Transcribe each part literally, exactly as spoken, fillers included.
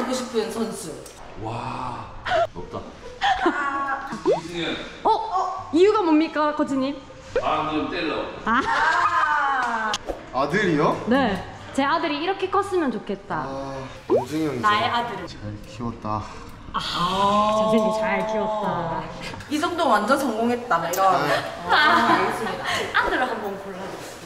되고 싶은 선수. 와, 높다. 이승현. 어? 어? 이유가 뭡니까, 코치님? 방금 텔러. 아. 아들이요? 네. 제 아들이 이렇게 컸으면 좋겠다. 아, 원중이 형이 나의 아들을 잘 키웠다. 아, 자신이 잘 키웠다. 이 정도 완전 성공했다. 막 이런. 어, 알겠습니다. 아들을 한번 골라주세요.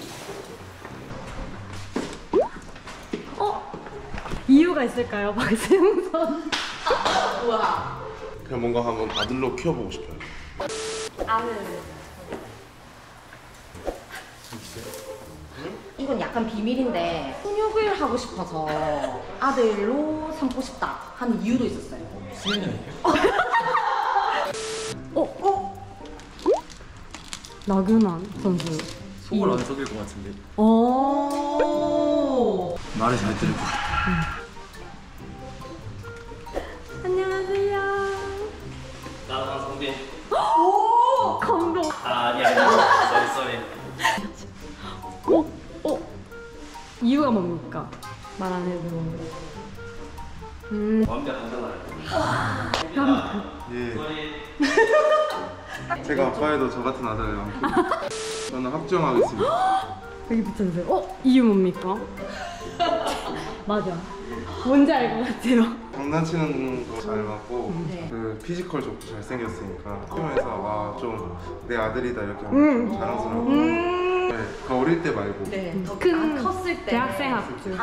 어? 이유가 있을까요, 박세웅 선? 우와. 그냥 뭔가 한번 아들로 키워보고 싶어요. 아들. 이건 약간 비밀인데 훈육을 하고 싶어서 아들로 삼고 싶다 하는 이유도 있었어요. 승현이에요? 어? 어? 나균환 선수. 속을 안 속일 것 같은데. 오. 말을 잘 들을 것 같아. 안녕하세요. 나랑 성빈. 오! 감동. 아, 아니 아니. 쏘리 쏘리. 어? 어? 이유가 뭡니까? 말 안 해도. 음. 완벽한 전화를. 예. 쏘리. 제가 아빠에도 저 같은 아들을 안고 저는 합정하겠습니다. 여기 붙여주세요. 어? 이유 뭡니까? 맞아. 뭔지 알 것 같아요. 장난치는 거 잘 맞고 네. 그 피지컬 좋고 잘생겼으니까 팀에서 아 좀 내 아들이다 이렇게 하면 음. 좀 자랑스러워. 음. 네, 그 어릴 때 말고. 네. 더 큰 컸을 때. 대학생 합주.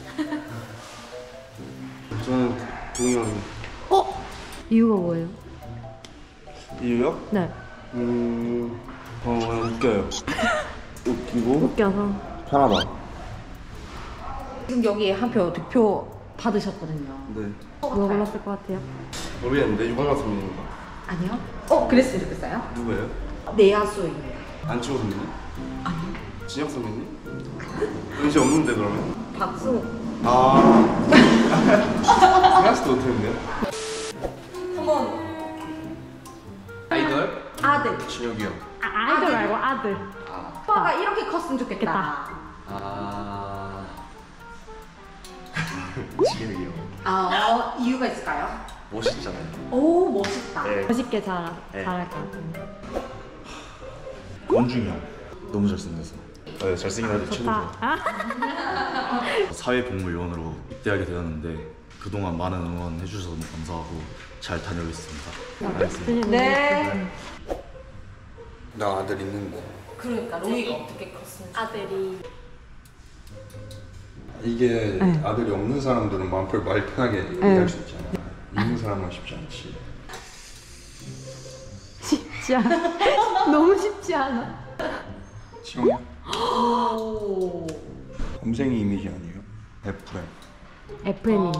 저는 동현. 어? 이유가 뭐예요? 이유요? 네. 음, 어 웃겨요. 웃기고 웃겨서. 편하다. 지금 여기 한 표 득표 받으셨거든요. 네. 누가 골랐을 것 같아요? 모르겠는데 유광학 선배님인가? 아니요? 어, 그랬어요, 그랬어요? 누구예요? 내야수예요. 안치호 선배님? 아니요. 진혁 선배님? 의지 없는데 그러면? 박수. 아 생각지도 못했는데요? 한번 아이돌? 아들. 진혁이 형. 아, 아이들 말고 아들. 오빠가 이렇게 컸으면 좋겠다. 아. 진혁이 형. 아, 어, 이유가 있을까요? 멋있잖아요. 오, 멋있다. 네. 멋있게 잘, 네. 잘할 것 같아요. 원중이 형. 너무 잘생겨서. 네, 잘생긴 아들 최고죠. 좋다. 아? 사회복무요원으로 입대하게 되었는데 그동안 많은 응원 해주셔서 너무 감사하고 잘 다녀오겠습니다. 알겠습니다. 네. 나 아들 있는데. 그러니까 로이가 어떻게 컸는지. 아들이. 이게 네. 아들이 없는 사람들은 마음 말 편하게 얘기할 수 있잖아. 있는 사람은 쉽지 않지. 쉽지 않아. 너무 쉽지 않아. 지영이야? 오. 범생이 이미지 아니에요? 에프엠. 에프엠입니다.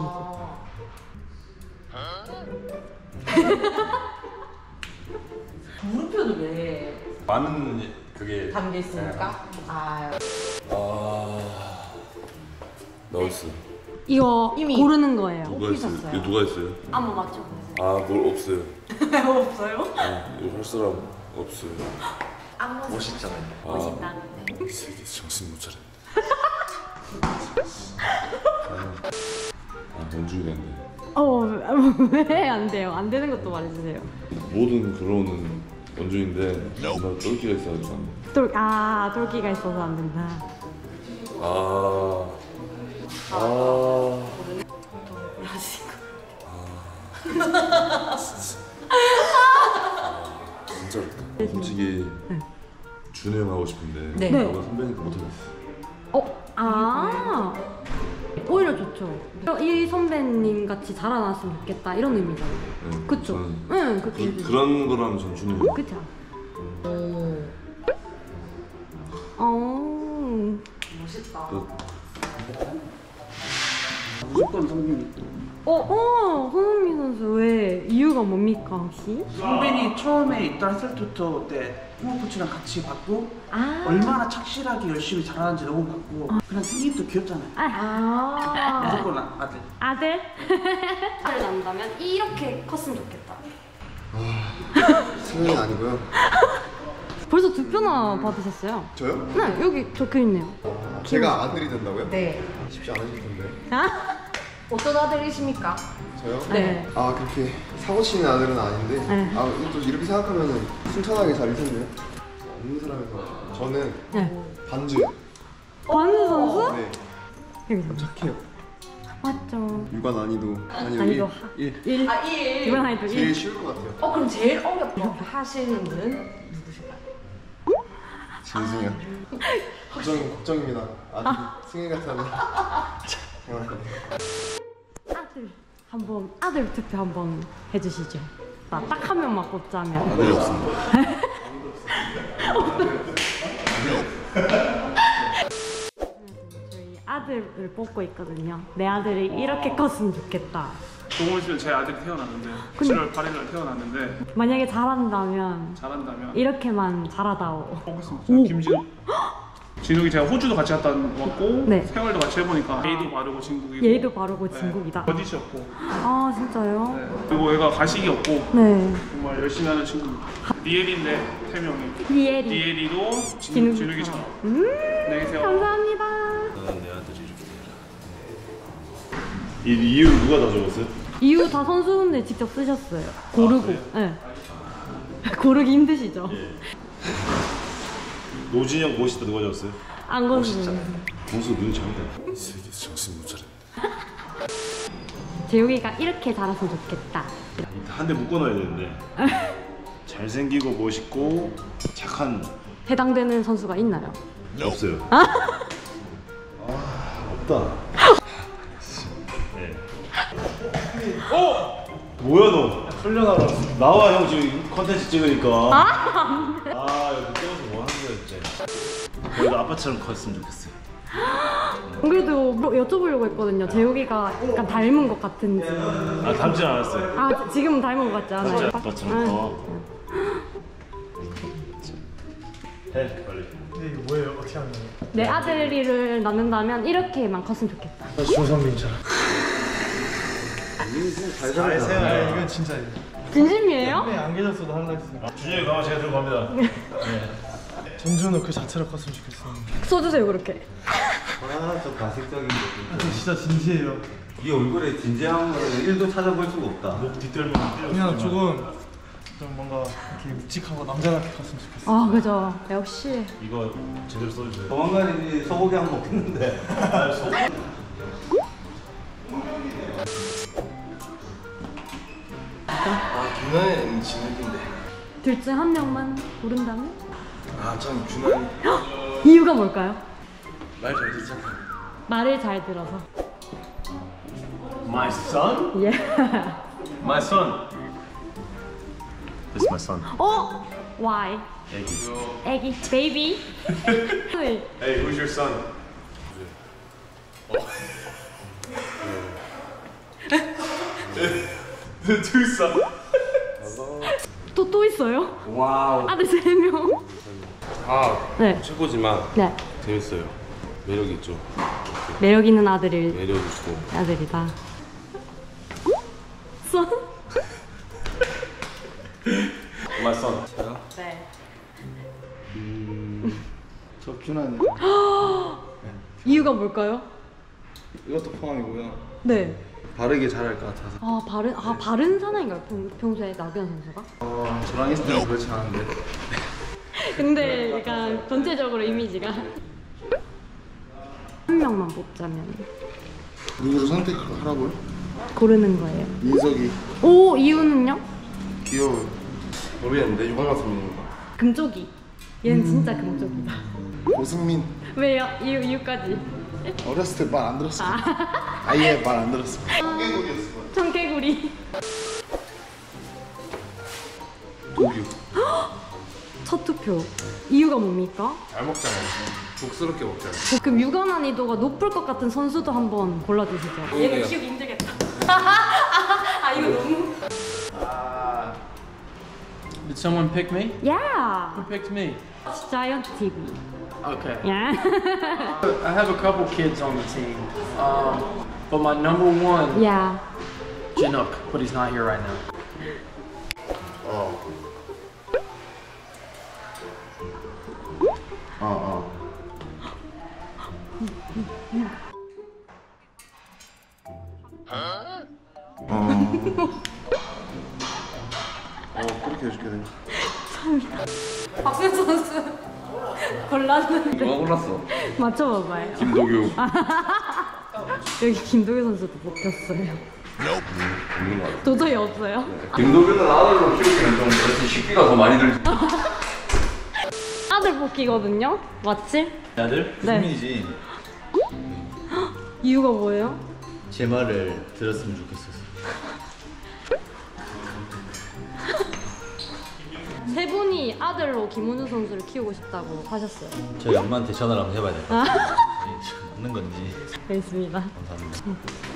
물음표는 왜 많은 그게 담겨 있습니까? 아. 아... 나왔어. 이거 이미 고르는 거예요. 누가 했어요? 뽑히셨어요. 이거 누가 했어요? 한번 맞죠? 아, 뭘 없어요. 없어요? 아, 이거 할 사람 없어요. 안 멋있잖아요. 아, 멋있다. 이 새끼 정신 못 차렸네. 아, 원중이 안 돼. 어, 왜 안 돼요? 안 되는 것도 말해주세요. 모든 그로는 원중인데 나 똘끼가 있어가지고 안 돼. 똘, 아, 똘끼가 있어서 안 된다. 아... 아... 진짜 어렵다. 솔직히 준우 형 하고 싶은데 네. 네. 너가 선배니까 못하겠어. 어? 아. 오히려 좋죠. 이 선배님 같이 자라났으면 좋겠다 이런 의미잖아요. 네, 그쵸? 저는 응, 그렇게 그, 그런 거라면 전 준우 형. 그쵸? 오. 어. 멋있다. 그, 무조건 성빈이. 어, 어, 손흥민 선수 왜 이유가 뭡니까 혹시? 성빈이 처음에 입단했을 때부터 때 홍어코치랑 같이 봤고 아. 얼마나 착실하게 열심히 잘하는지 너무 봤고 그냥 생김도 귀엽잖아요. 아. 무조건 아- 아들. 아들? 아들 난다면 이렇게 컸으면 좋겠다. 승현이 아니고요. 벌써 두 표나 받으셨어요? 저요? 네, 여기 적혀 있네요. 제가 아들이 된다고요? 네. 쉽지 않으실 텐데. 아? 어떤 아들이십니까? 저요? 네. 아 그렇게 사고 치는 아들은 아닌데 네. 아 또 이렇게 생각하면은 순탄하게 잘 있었네요. 없는 사람에서 저는 네. 반주. 반주 선수? 네. 여기. 착해요. 맞죠. 육아 난이도 아니요 난이도 일. 일. 일. 아, 일. 이번 나이도 제일 일. 쉬울 것 같아요. 어, 그럼 제일 어렵다 하시는 분은 누구실까요? 진승이요. 걱정 걱정입니다. 아주 승희 같은 아들. 아들 한번 아들 투표 한번 해주시죠. 나 딱 한 명만 꼽자면. 아들이 없습니다. 저희 아들을 뽑고 있거든요. 내 아들이 이렇게 컸으면 좋겠다. 동원 씨는 제 아들이 태어났는데 칠월 팔일날 태어났는데 만약에 잘한다면 잘한다면 이렇게만 잘하다오. 보겠습니다. 김진욱. 진욱이 제가 호주도 같이 갔다 왔고 네. 생활도 같이 해보니까 예의도 바르고 진국이고 예의도 바르고 진국이다. 거짓이 없고 아 진짜요? 네. 그리고 얘가 가식이 없고 네. 정말 열심히 하는 친구입니다. 니엘인데 세 명이 리엘이. 니엘이도 진욱이. 진욱, 진욱이처럼 음. 안녕히 계세요. 감사합니다. 저는 내 아들이 좋습니다. 이 이유 누가 다 적었어요? 이유 다 선수분들 직접 쓰셨어요. 고르고. 네. 고르기 힘드시죠? 노진영 멋있다 누가 적었어요? 안건수. 공수 눈이 잘못다. 이 새끼 정신 못 차려. 재욱이가 이렇게 자랐으면 좋겠다. 한 대 묶어놔야 되는데. 잘생기고 멋있고 착한 해당되는 선수가 있나요? 없어요. 없다. 네. 어? 뭐야 너? 훈련하러 왔어. 나와 형 지금 컨텐츠 찍으니까. 아, 아 이거 때문에 뭐 하는 거야 진짜. 그래도 아빠처럼 컸으면 좋겠어요. 그래도 뭐 여쭤보려고 했거든요. 재욱이가 약간 닮은 것 같은지. 아 닮진 않았어요. 아 지금은 닮은 것 같지 않아요? 진짜 아빠처럼 아, 커. 해 빨리. 근데 이게 뭐예요? 어떻게 하는 거예요? 내 아들이를 낳는다면 이렇게만 컸으면 좋겠다. 나 조선민처럼. 잘 잘 살아. 아 세요. 이건 진짜예요. 진심이에요? 네, 안 계셨어도 하려고 했어요. 준영이 가면 제가 들고 갑니다. 전준호 그 자체로 컸으면 좋겠어요. 써주세요 그렇게. 아저 가식적인 거. 아, 저 진짜 진지해요. 이 얼굴에 진지한 거는 일도 찾아볼 수가 없다. 목 뒤떨면 그냥 조금 좀 뭔가 이렇게 묵직하고 남자답게 컸으면 좋겠어요. 아 그죠. 역시. 이거 제대로 써주세요. 조만간 이제 소고기 한 번 먹겠는데. 아, 소... 아 준하는 진욱인데. 둘 중 한 명만 고른다면? 아참 준하는 이유가 뭘까요? 말 잘 듣잖아. 말을 잘 들어서. My son? 예. My son. This is my son. 어? Why? 애기. 애기. Baby. Hey, who's your son? The two son. 또, 또 있어요? 와우. 아들 세 명. 아, 네. 최고지만 네. 재밌어요. 매력 있죠. 매력 있는 아들을 매력 있고. 아들이다. 선? My son. 네. 저 준하는 이유가 뭘까요? 이것도 포함이고요. 네. 바르게 잘할 것 같아서. 아 바른 아 바른 사나인가요? 평, 평소에 나균 선수가? 어 저랑 했을 때는 그렇지 않은데. 근데 약간 전체적으로 이미지가 한 명만 뽑자면 누구를 선택하라고요? 고르는 거예요. 민석이 오 이유는요? 귀여워요. 모르겠는데 유광학 선배님인가? 금쪽이. 얘는 진짜 금쪽이다. 고승민 왜요? 이유 이유까지. 어렸을 때 말 안 들었어. 아예 말 안 들었어. 청개구리. 도규. 첫 투표. 이유가 뭡니까? 잘 먹잖아요. 복스럽게 먹잖아요. 그럼 육아 난이도가 높을 것 같은 선수도 한번 골라주시죠. 얘는 키우기 힘들겠다. 아 이거 너무. Did someone pick me? Yeah. Who picked me? Giant 티비. Okay. Yeah. I have a couple kids on the team, um, but my number one, yeah. Chinook, but he's not here right now. 어. 어 어. 박세수 선수 골랐는데 누가 골랐어? 맞춰봐봐요. 김도규. 여기 김도규 선수도 뽑혔어요. 없는 거 같아. 도저히 없어요? 김도규는 아들로 키우기는 좀 그렇지 식비가 더 많이 들지. 아들 뽑기거든요? 맞지? 아들? 네. 승민이지. 이유가 뭐예요? 제 말을 들었으면 좋겠어서. 세 분이 아들로 김은우 선수를 키우고 싶다고 하셨어요. 저희 엄마한테 전화를 한번 해봐야 될 것 같아요. 맞는 건지. 알겠습니다. 감사합니다.